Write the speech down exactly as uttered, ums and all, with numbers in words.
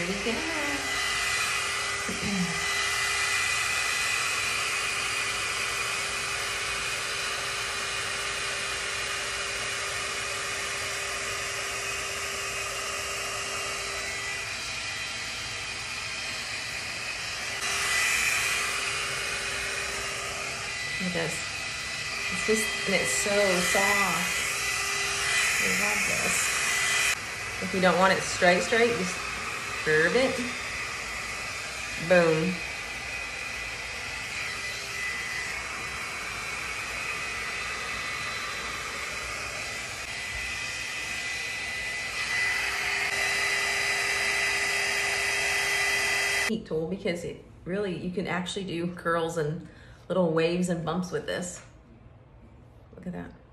Here we go. It does. It's just, and it's so soft. I love this. If you don't want it straight, straight, just curve it. Boom. Neat tool because it really, you can actually do curls and little waves and bumps with this. Look at that.